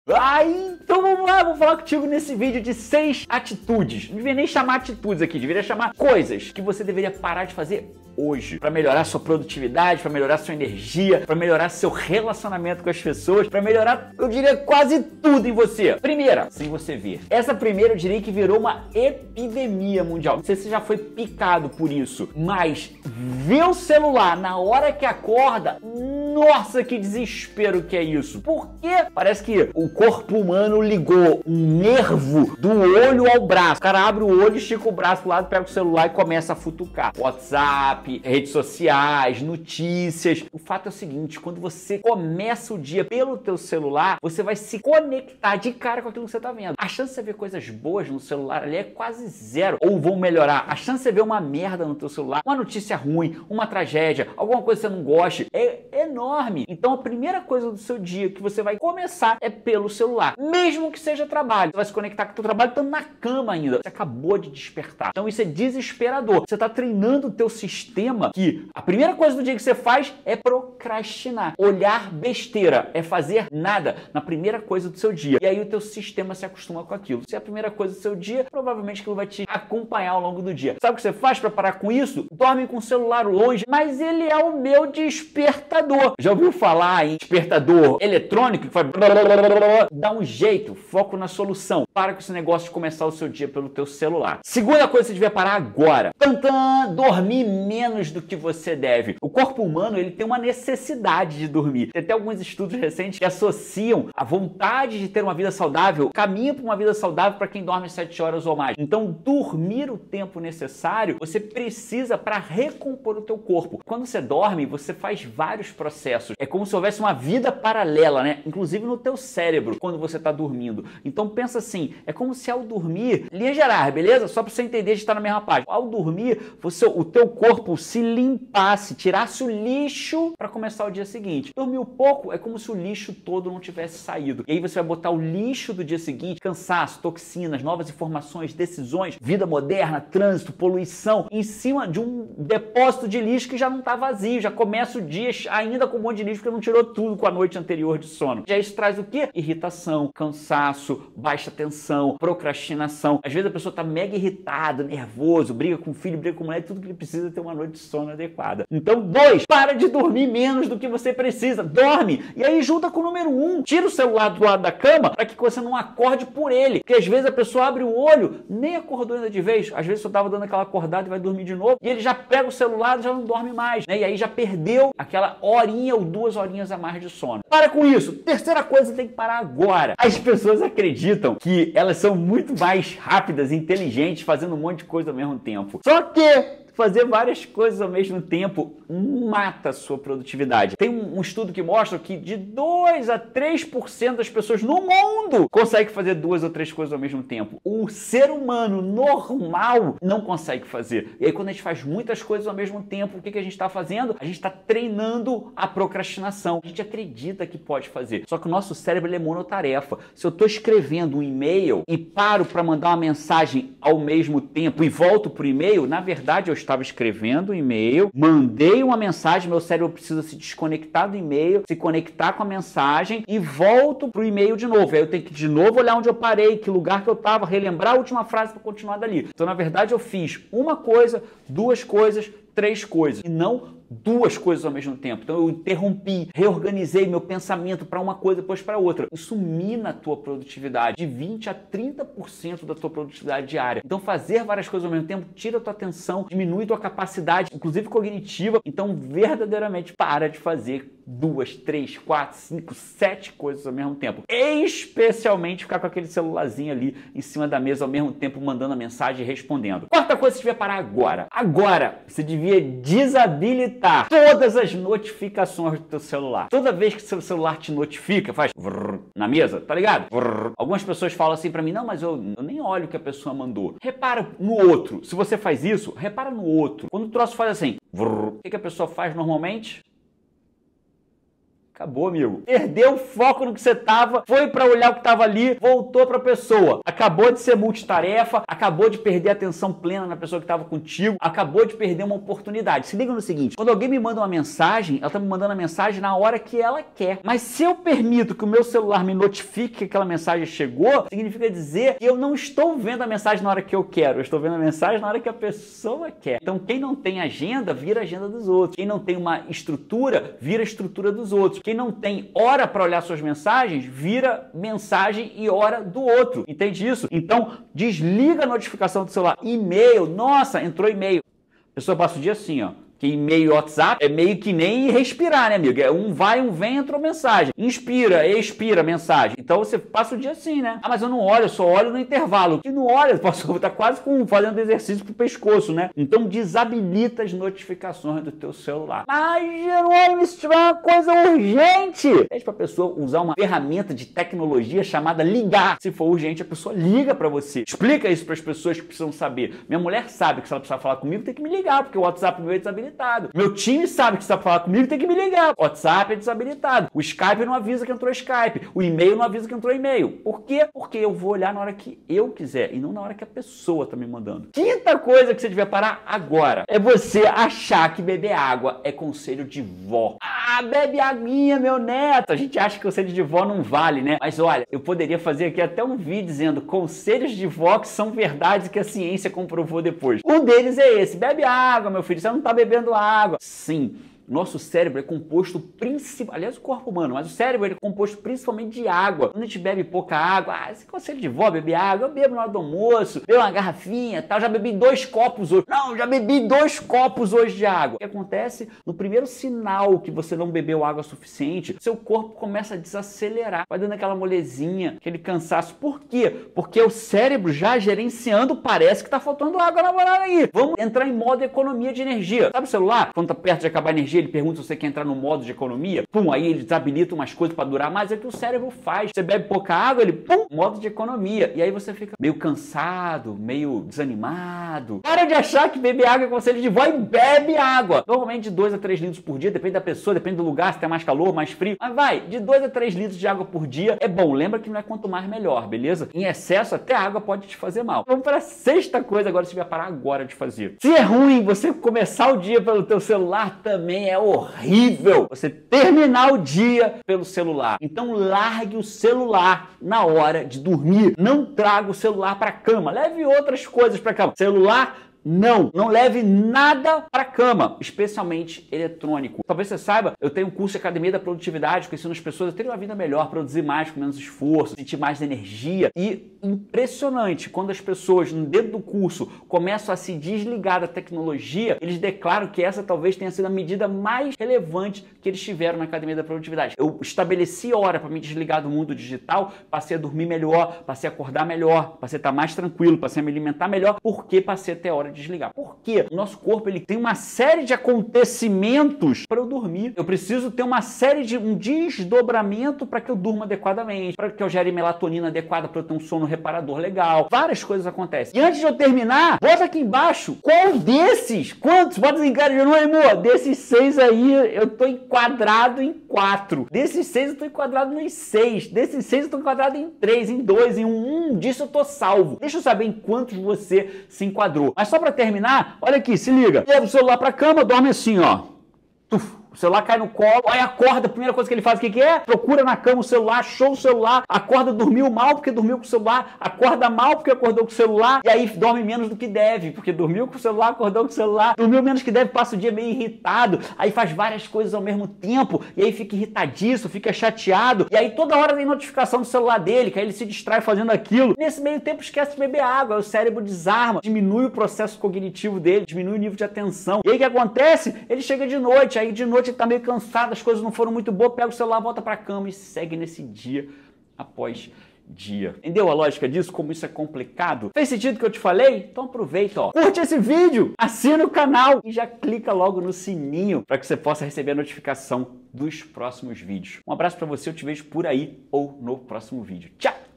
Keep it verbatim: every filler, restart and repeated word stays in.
Aí, então vamos lá, vou falar contigo nesse vídeo de seis atitudes. Não deveria nem chamar atitudes aqui, deveria chamar coisas que você deveria parar de fazer hoje para melhorar sua produtividade, para melhorar sua energia, para melhorar seu relacionamento com as pessoas, para melhorar, eu diria, quase tudo em você. Primeira, sem você ver. Essa primeira eu diria que virou uma epidemia mundial. Não sei se você já foi picado por isso, mas ver o celular na hora que acorda, nossa, que desespero que é isso. Porque parece que o corpo humano ligou um nervo do olho ao braço. O cara abre o olho, estica o braço pro lado, pega o celular e começa a futucar. WhatsApp, redes sociais, notícias. O fato é o seguinte, quando você começa o dia pelo teu celular, você vai se conectar de cara com aquilo que você tá vendo. A chance de você ver coisas boas no celular ali é quase zero. Ou vão melhorar. A chance de você ver uma merda no teu celular, uma notícia ruim, uma tragédia, alguma coisa que você não goste, é enorme. Então a primeira coisa do seu dia que você vai começar é pelo celular. Mesmo que seja trabalho. Você vai se conectar com o teu trabalho estando na cama ainda. Você acabou de despertar. Então isso é desesperador. Você tá treinando o teu sistema que a primeira coisa do dia que você faz é procrastinar. Olhar besteira. É fazer nada na primeira coisa do seu dia. E aí o teu sistema se acostuma com aquilo. Se é a primeira coisa do seu dia, provavelmente aquilo vai te acompanhar ao longo do dia. Sabe o que você faz para parar com isso? Dorme com o celular longe, mas ele é o meu despertador. Já ouviu falar em despertador eletrônico que faz blá, blá, blá, blá, blá. Dá um jeito, foco na solução. Para com esse negócio de começar o seu dia pelo teu celular. Segunda coisa que você devia parar agora. Tantã, dormir menos do que você deve. O corpo humano, ele tem uma necessidade de dormir. Tem até alguns estudos recentes que associam a vontade de ter uma vida saudável, caminho para uma vida saudável para quem dorme sete horas ou mais. Então, dormir o tempo necessário, você precisa para recompor o teu corpo. Quando você dorme, você faz vários processos. É como se houvesse uma vida paralela, né? Inclusive no teu cérebro, quando você está dormindo. Então pensa assim, é como se ao dormir, linha geral, beleza? Só para você entender, a gente está na mesma página. Ao dormir, você, o teu corpo se limpasse, tirasse o lixo para começar o dia seguinte. Dormiu pouco, é como se o lixo todo não tivesse saído. E aí você vai botar o lixo do dia seguinte, cansaço, toxinas, novas informações, decisões, vida moderna, trânsito, poluição, em cima de um depósito de lixo que já não está vazio, já começa o dia ainda com um monte de lixo porque não tirou tudo com a noite anterior de sono. Já isso traz o quê? Irritação, cansaço, baixa tensão, procrastinação. Às vezes a pessoa está mega irritada, nervoso, briga com o filho, briga com a mulher, tudo que ele precisa é ter uma noite de sono adequada. Então, dois, para de dormir menos do que você precisa. Dorme! E aí junta com o número um. Tira o celular do lado da cama para que você não acorde por ele. Porque às vezes a pessoa abre o olho, nem acordou ainda de vez. Às vezes você estava dando aquela acordada e vai dormir de novo. E ele já pega o celular e já não dorme mais. Né? E aí já perdeu aquela horinha ou duas horinhas a mais de sono. Para com isso. Terceira coisa, tem que parar agora. As pessoas acreditam que elas são muito mais rápidas e inteligentes fazendo um monte de coisa ao mesmo tempo. Só que fazer várias coisas ao mesmo tempo mata a sua produtividade. Tem um, um estudo que mostra que de dois a três por cento das pessoas no mundo conseguem fazer duas ou três coisas ao mesmo tempo. O ser humano normal não consegue fazer. E aí quando a gente faz muitas coisas ao mesmo tempo, o que, que a gente está fazendo? A gente está treinando a procrastinação. A gente acredita que pode fazer. Só que o nosso cérebro ele é monotarefa. Se eu estou escrevendo um e-mail e paro para mandar uma mensagem ao mesmo tempo e volto para o e-mail, na verdade eu estou estava escrevendo um e-mail, mandei uma mensagem, meu cérebro precisa se desconectar do e-mail, se conectar com a mensagem e volto pro e-mail de novo. Aí eu tenho que de novo olhar onde eu parei, que lugar que eu estava, relembrar a última frase para continuar dali. Então, na verdade, eu fiz uma coisa, duas coisas, três coisas e não duas coisas ao mesmo tempo. Então eu interrompi, reorganizei meu pensamento para uma coisa depois para outra. Isso mina a tua produtividade de vinte a trinta por cento da tua produtividade diária. Então fazer várias coisas ao mesmo tempo tira a tua atenção, diminui tua capacidade, inclusive cognitiva. Então verdadeiramente para de fazer duas, três, quatro, cinco, sete coisas ao mesmo tempo. Especialmente ficar com aquele celularzinho ali em cima da mesa ao mesmo tempo mandando a mensagem e respondendo. Quarta coisa que você devia parar agora. Agora você devia desabilitar todas as notificações do teu celular. Toda vez que seu celular te notifica, faz vrr na mesa, tá ligado? Vrr. Algumas pessoas falam assim pra mim, não, mas eu, eu nem olho o que a pessoa mandou. Repara no outro. Se você faz isso, repara no outro. Quando o troço faz assim, vrr, o que, que a pessoa faz normalmente? Acabou, amigo. Perdeu o foco no que você tava, foi para olhar o que tava ali, voltou para a pessoa. Acabou de ser multitarefa, acabou de perder a atenção plena na pessoa que tava contigo, acabou de perder uma oportunidade. Se liga no seguinte, quando alguém me manda uma mensagem, ela tá me mandando a mensagem na hora que ela quer. Mas se eu permito que o meu celular me notifique que aquela mensagem chegou, significa dizer que eu não estou vendo a mensagem na hora que eu quero, eu estou vendo a mensagem na hora que a pessoa quer. Então quem não tem agenda, vira a agenda dos outros. Quem não tem uma estrutura, vira a estrutura dos outros. Quem não tem hora para olhar suas mensagens, vira mensagem e hora do outro. Entende isso? Então, desliga a notificação do celular. E-mail, nossa, entrou e-mail. A pessoa passa o dia assim, ó. Que e-mail e WhatsApp é meio que nem respirar, né, amigo? É um vai, um vem, entrou mensagem. Inspira, expira mensagem. Então você passa o dia assim, né? Ah, mas eu não olho, eu só olho no intervalo. Que não olha, posso estar quase com, fazendo exercício pro pescoço, né? Então desabilita as notificações do teu celular. Mas, Jerônimo, se tiver uma coisa urgente, pede pra pessoa usar uma ferramenta de tecnologia chamada ligar. Se for urgente, a pessoa liga pra você. Explica isso pras pessoas que precisam saber. Minha mulher sabe que se ela precisar falar comigo, tem que me ligar, porque o WhatsApp meu é desabilitado. Meu time sabe que se você falar comigo, tem que me ligar. O WhatsApp é desabilitado. O Skype não avisa que entrou Skype. O e-mail não avisa que entrou e-mail. Por quê? Porque eu vou olhar na hora que eu quiser e não na hora que a pessoa tá me mandando. Quinta coisa que você devia parar agora é você achar que beber água é conselho de vó. Ah, bebe aguinha, meu neto. A gente acha que conselho de vó não vale, né? Mas olha, eu poderia fazer aqui até um vídeo dizendo conselhos de vó que são verdades que a ciência comprovou depois. Um deles é esse. Bebe água, meu filho. Você não tá bebendo água. Sim. Nosso cérebro é composto principalmente, aliás o corpo humano, mas o cérebro é composto principalmente de água. Quando a gente bebe pouca água, ah, esse conselho de vó, beber água, eu bebo na hora do almoço, bebo uma garrafinha, tal, já bebi dois copos hoje. Não, já bebi dois copos hoje de água. O que acontece? No primeiro sinal que você não bebeu água suficiente, seu corpo começa a desacelerar, vai dando aquela molezinha, aquele cansaço. Por quê? Porque o cérebro já gerenciando, parece que tá faltando água na morada aí. Vamos entrar em modo economia de energia. Sabe o celular? Quando tá perto de acabar a energia, ele pergunta se você quer entrar no modo de economia, pum, aí ele desabilita umas coisas para durar mais, é o que o cérebro faz. Você bebe pouca água, ele, pum, modo de economia. E aí você fica meio cansado, meio desanimado. Para de achar que beber água é conselho de vó e bebe água. Normalmente de dois a três litros por dia, depende da pessoa, depende do lugar, se tem mais calor, mais frio. Mas vai, de dois a três litros de água por dia é bom. Lembra que não é quanto mais melhor, beleza? Em excesso, até a água pode te fazer mal. Vamos para a sexta coisa agora, você vai parar agora de fazer. Se é ruim você começar o dia pelo teu celular, também é horrível você terminar o dia pelo celular. Então largue o celular na hora de dormir. Não traga o celular para a cama. Leve outras coisas para a cama. Celular, não, não leve nada para a cama, especialmente eletrônico. Talvez você saiba, eu tenho um curso de Academia da Produtividade que ensina as pessoas a terem uma vida melhor, produzir mais com menos esforço, sentir mais energia. E impressionante, quando as pessoas dentro do curso começam a se desligar da tecnologia, eles declaram que essa talvez tenha sido a medida mais relevante que eles tiveram na Academia da Produtividade. Eu estabeleci hora para me desligar do mundo digital, passei a dormir melhor, passei a acordar melhor, passei a estar mais tranquilo, passei a me alimentar melhor, porque passei a ter hora de desligar. Por quê? O nosso corpo ele tem uma série de acontecimentos para eu dormir. Eu preciso ter uma série de um desdobramento para que eu durma adequadamente, para que eu gere melatonina adequada para eu ter um sono reparador legal. Várias coisas acontecem. E antes de eu terminar, bota aqui embaixo qual desses, quantos, bota assim, cara, Jerônimo, desses seis aí eu tô enquadrado em quatro. Desses seis eu tô enquadrado em seis. Desses seis eu tô enquadrado em três, em dois, em um. Um disso eu tô salvo. Deixa eu saber em quantos você se enquadrou. Mas só para terminar, olha aqui, se liga. Leva o celular pra cama, dorme assim, ó. Tuf. O celular cai no colo, aí acorda, a primeira coisa que ele faz, o que que é? Procura na cama o celular, achou o celular, acorda, dormiu mal porque dormiu com o celular, acorda mal porque acordou com o celular, e aí dorme menos do que deve, porque dormiu com o celular, acordou com o celular, dormiu menos que deve, passa o dia meio irritado, aí faz várias coisas ao mesmo tempo, e aí fica irritadiço, fica chateado, e aí toda hora tem notificação do celular dele, que aí ele se distrai fazendo aquilo. Nesse meio tempo esquece de beber água, aí o cérebro desarma, diminui o processo cognitivo dele, diminui o nível de atenção. E aí o que acontece? Ele chega de noite, aí de noite ele tá meio cansado, as coisas não foram muito boas, pega o celular, volta pra cama e segue nesse dia após dia. Entendeu a lógica disso? Como isso é complicado? Fez sentido o que eu te falei? Então aproveita, ó. Curte esse vídeo, assina o canal e já clica logo no sininho para que você possa receber a notificação dos próximos vídeos. Um abraço para você, eu te vejo por aí ou no próximo vídeo. Tchau!